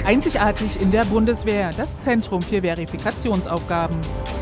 Einzigartig in der Bundeswehr, das Zentrum für Verifikationsaufgaben.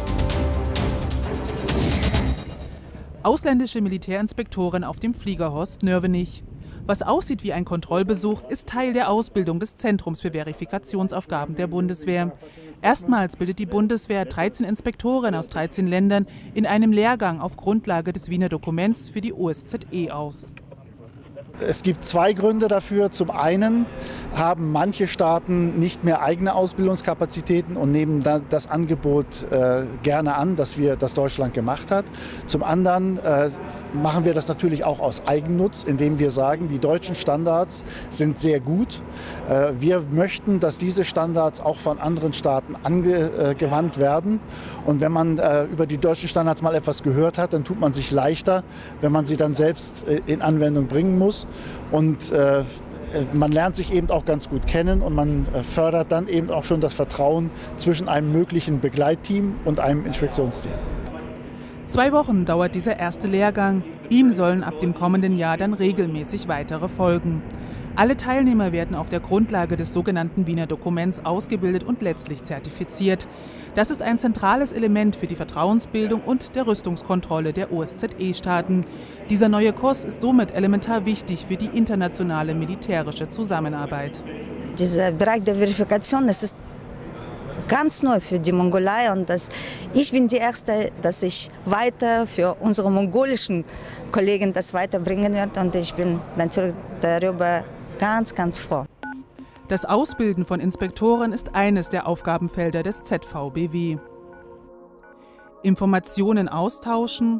Ausländische Militärinspektoren auf dem Flieger Horst Nörvenich. Was aussieht wie ein Kontrollbesuch, ist Teil der Ausbildung des Zentrums für Verifikationsaufgaben der Bundeswehr. Erstmals bildet die Bundeswehr 13 Inspektoren aus 13 Ländern in einem Lehrgang auf Grundlage des Wiener Dokuments für die OSZE aus. Es gibt zwei Gründe dafür. Zum einen haben manche Staaten nicht mehr eigene Ausbildungskapazitäten und nehmen das Angebot gerne an, das Deutschland gemacht hat. Zum anderen machen wir das natürlich auch aus Eigennutz, indem wir sagen, die deutschen Standards sind sehr gut. Wir möchten, dass diese Standards auch von anderen Staaten angewandt werden. Und wenn man über die deutschen Standards mal etwas gehört hat, dann tut man sich leichter, wenn man sie dann selbst in Anwendung bringen muss. Und man lernt sich eben auch ganz gut kennen und man fördert dann eben auch schon das Vertrauen zwischen einem möglichen Begleitteam und einem Inspektionsteam. 2 Wochen dauert dieser erste Lehrgang. Ihm sollen ab dem kommenden Jahr dann regelmäßig weitere folgen. Alle Teilnehmer werden auf der Grundlage des sogenannten Wiener Dokuments ausgebildet und letztlich zertifiziert. Das ist ein zentrales Element für die Vertrauensbildung und der Rüstungskontrolle der OSZE-Staaten. Dieser neue Kurs ist somit elementar wichtig für die internationale militärische Zusammenarbeit. Dieser Bereich der Verifikation, das ist ganz neu für die Mongolei und ich bin die Erste, dass ich weiter für unsere mongolischen Kollegen das weiterbringen werde und ich bin natürlich darüber ganz froh. Das Ausbilden von Inspektoren ist eines der Aufgabenfelder des ZVBW. Informationen austauschen,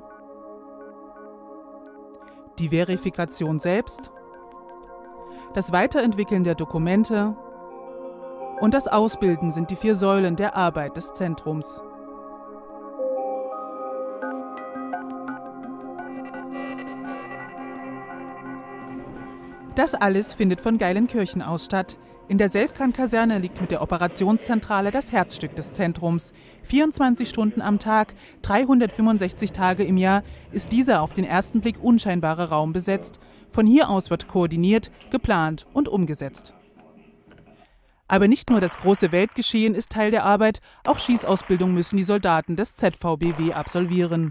die Verifikation selbst, das Weiterentwickeln der Dokumente und das Ausbilden sind die 4 Säulen der Arbeit des Zentrums. Das alles findet von Geilenkirchen aus statt. In der Selfkan-Kaserne liegt mit der Operationszentrale das Herzstück des Zentrums. 24 Stunden am Tag, 365 Tage im Jahr ist dieser auf den ersten Blick unscheinbare Raum besetzt. Von hier aus wird koordiniert, geplant und umgesetzt. Aber nicht nur das große Weltgeschehen ist Teil der Arbeit, auch Schießausbildung müssen die Soldaten des ZVBW absolvieren.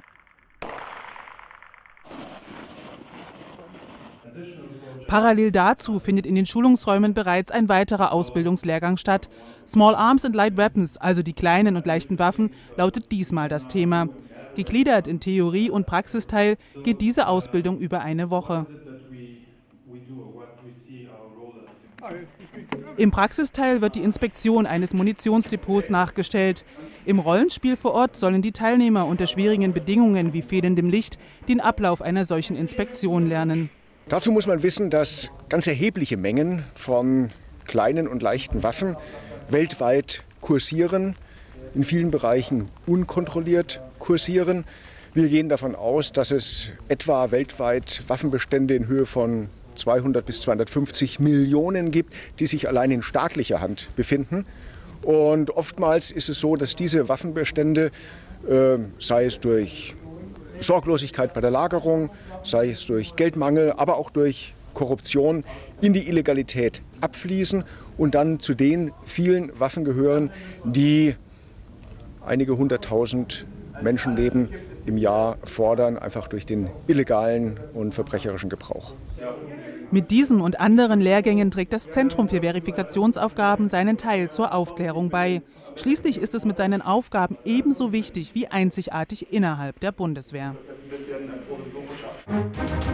Parallel dazu findet in den Schulungsräumen bereits ein weiterer Ausbildungslehrgang statt. Small Arms and Light Weapons, also die kleinen und leichten Waffen, lautet diesmal das Thema. Gegliedert in Theorie- und Praxisteil geht diese Ausbildung über eine Woche. Im Praxisteil wird die Inspektion eines Munitionsdepots nachgestellt. Im Rollenspiel vor Ort sollen die Teilnehmer unter schwierigen Bedingungen wie fehlendem Licht den Ablauf einer solchen Inspektion lernen. Dazu muss man wissen, dass ganz erhebliche Mengen von kleinen und leichten Waffen weltweit kursieren, in vielen Bereichen unkontrolliert kursieren. Wir gehen davon aus, dass es etwa weltweit Waffenbestände in Höhe von 200 bis 250 Millionen gibt, die sich allein in staatlicher Hand befinden. Und oftmals ist es so, dass diese Waffenbestände, sei es durch Sorglosigkeit bei der Lagerung, sei es durch Geldmangel, aber auch durch Korruption in die Illegalität abfließen und dann zu den vielen Waffen gehören, die einige hunderttausend Menschenleben im Jahr fordern, einfach durch den illegalen und verbrecherischen Gebrauch. Mit diesen und anderen Lehrgängen trägt das Zentrum für Verifikationsaufgaben seinen Teil zur Aufklärung bei. Schließlich ist es mit seinen Aufgaben ebenso wichtig wie einzigartig innerhalb der Bundeswehr.